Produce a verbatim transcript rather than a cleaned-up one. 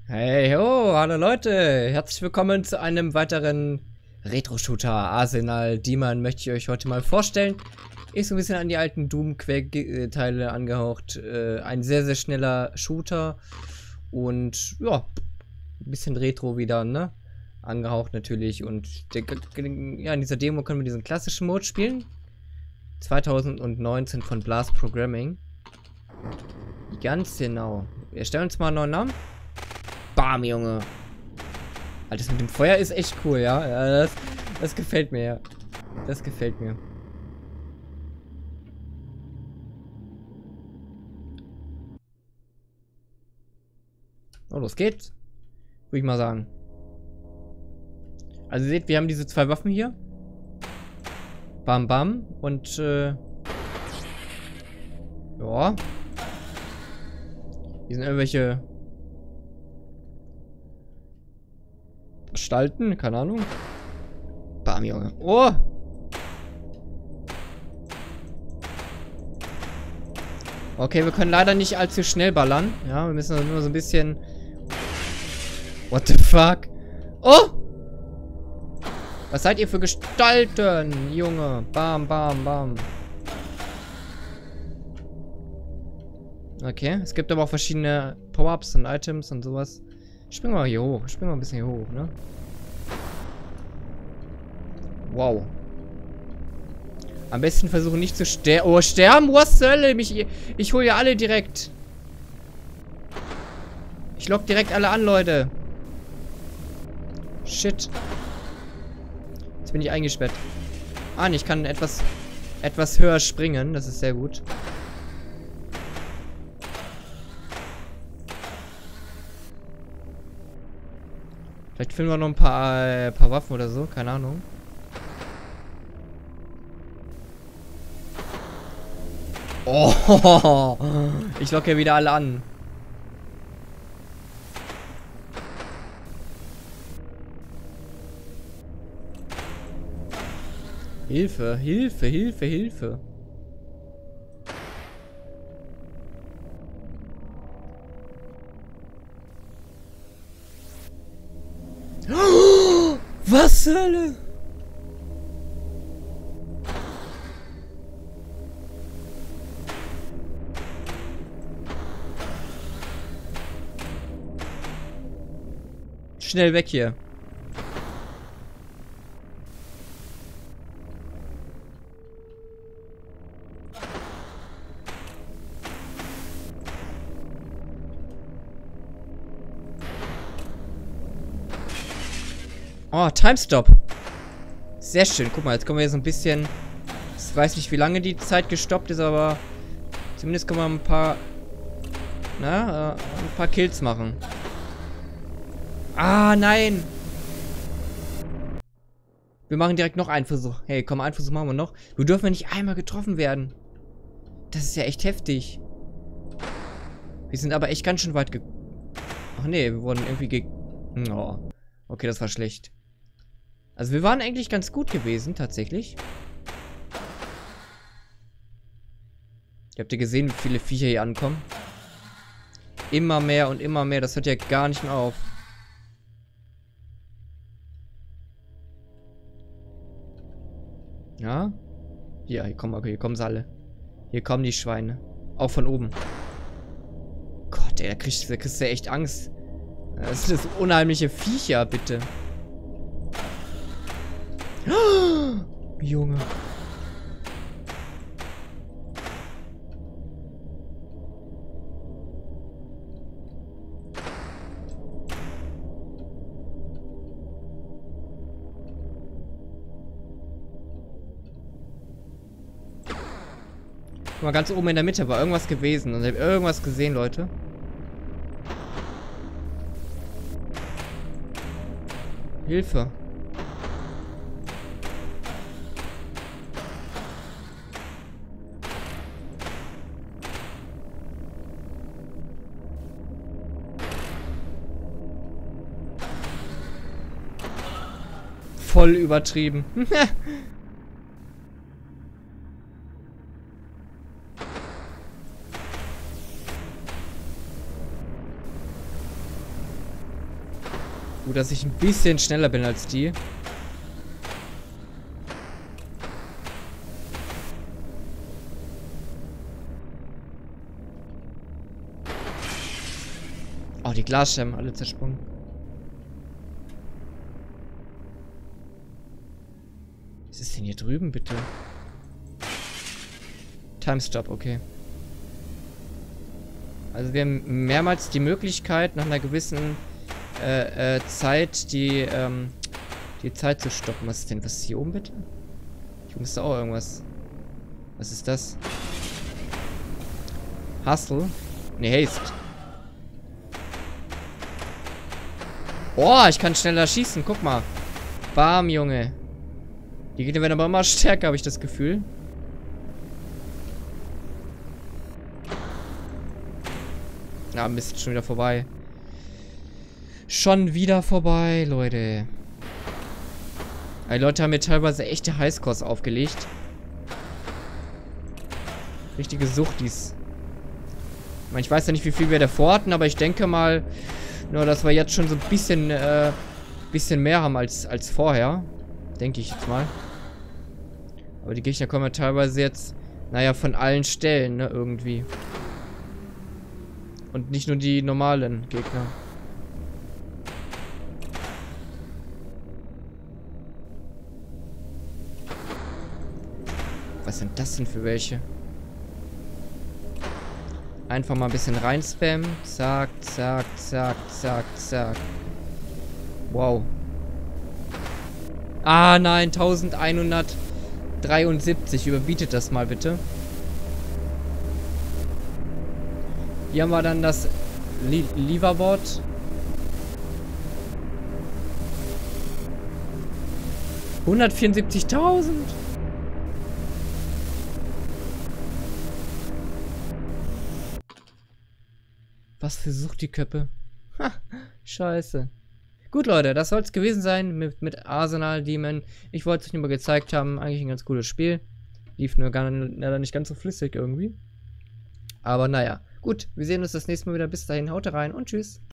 Hey ho, hallo Leute, herzlich willkommen zu einem weiteren Retro-Shooter Arsenal Demon möchte ich euch heute mal vorstellen. Ist so ein bisschen an die alten Doom-Teile angehaucht, äh, ein sehr sehr schneller Shooter und ja, ein bisschen Retro wieder, ne? Angehaucht natürlich und der, ja, in dieser Demo können wir diesen klassischen Mode spielen. zweitausendneunzehn von Blast Programming. Ganz genau. Wir stellen uns mal einen neuen Namen. Bam, Junge. Alter, das mit dem Feuer ist echt cool, ja. ja das, das gefällt mir, ja. Das gefällt mir. Oh, los geht's. Würde ich mal sagen. Also ihr seht, wir haben diese zwei Waffen hier. Bam, bam. Und, äh... ja. Hier sind irgendwelche... Gestalten, keine Ahnung. Bam, Junge. Oh! Okay, wir können leider nicht allzu schnell ballern. Ja, wir müssen nur so ein bisschen... What the fuck? Oh! Was seid ihr für Gestalten, Junge? Bam, bam, bam. Okay, es gibt aber auch verschiedene Power-Ups und Items und sowas. Springen wir mal hier hoch. Springen wir ein bisschen hier hoch, ne? Wow. Am besten versuchen nicht zu sterben. Oh, sterben? Was zur Hölle? Mich, ich hole ja alle direkt. Ich lock direkt alle an, Leute. Shit. Jetzt bin ich eingesperrt. Ah, ich kann etwas, etwas höher springen. Das ist sehr gut. Vielleicht finden wir noch ein paar, äh, paar Waffen oder so. Keine Ahnung. Oh, ich locke ja wieder alle an. Hilfe, Hilfe, Hilfe, Hilfe. Was zur Hölle? Schnell weg hier. Oh, Timestop. Sehr schön. Guck mal, jetzt können wir hier so ein bisschen... Ich weiß nicht, wie lange die Zeit gestoppt ist, aber... Zumindest können wir ein paar... Na, äh, ein paar Kills machen. Ah, nein! Wir machen direkt noch einen Versuch. Hey, komm, einen Versuch machen wir noch. Wir dürfen ja nicht einmal getroffen werden. Das ist ja echt heftig. Wir sind aber echt ganz schön weit ge... Ach nee, wir wurden irgendwie ge... Oh. Okay, das war schlecht. Also wir waren eigentlich ganz gut gewesen, tatsächlich. Habt ihr gesehen, wie viele Viecher hier ankommen? Immer mehr und immer mehr. Das hört ja gar nicht mehr auf. Ja? Hier, hier kommen, okay, hier kommen sie alle. Hier kommen die Schweine. Auch von oben. Gott, ey, da kriegst, da kriegst du ja echt Angst. Das sind das unheimliche Viecher, bitte. Oh, Junge. Guck mal, ganz oben in der Mitte war irgendwas gewesen. Und ich habe irgendwas gesehen, Leute. Hilfe. Voll übertrieben. Gut, dass ich ein bisschen schneller bin als die. Oh, die Glasscherben alle zersprungen. Was ist denn hier drüben, bitte? Timestop, okay. Also wir haben mehrmals die Möglichkeit, nach einer gewissen äh, äh, Zeit die, ähm, die Zeit zu stoppen. Was ist denn? Was ist hier oben, bitte? Hier oben ist da auch irgendwas. Was ist das? Hustle? Ne, Haste. Oh, ich kann schneller schießen. Guck mal. Bam, Junge. Die Gegner werden aber immer stärker, habe ich das Gefühl. Ah, Mist, schon wieder vorbei. Schon wieder vorbei, Leute. Die Leute haben mir teilweise echte Highscores aufgelegt. Richtige Suchtis. Ich meine, ich weiß ja nicht, wie viel wir davor hatten, aber ich denke mal, nur, dass wir jetzt schon so ein bisschen, äh, bisschen mehr haben als, als vorher. Denke ich jetzt mal. Aber die Gegner kommen ja teilweise jetzt, naja, von allen Stellen, ne, irgendwie. Und nicht nur die normalen Gegner. Was sind das denn für welche? Einfach mal ein bisschen rein spammen. Zack, zack, zack, zack, zack. Wow. Ah, nein, elfhundertdreiundsiebzig. Überbietet das mal bitte. Hier haben wir dann das Li Leverboard. hundertvierundsiebzigtausend. Was für Sucht die Köppe. Ha, scheiße. Gut, Leute, das soll es gewesen sein mit, mit Arsenal Demon. Ich wollte es euch nur mal gezeigt haben. Eigentlich ein ganz cooles Spiel. Lief nur gar nicht ganz so flüssig irgendwie. Aber naja. Gut, wir sehen uns das nächste Mal wieder. Bis dahin, haut rein und tschüss.